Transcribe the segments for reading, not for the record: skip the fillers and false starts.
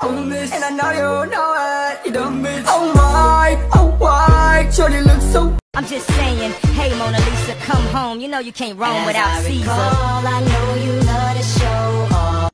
And I know you know it. You done me. Oh my, shorty look so. I'm just saying, hey Mona Lisa, come home. You know you can't roam without Caesar. I know you love to show off.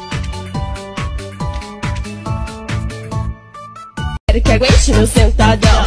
Quero que aguente no sentadão.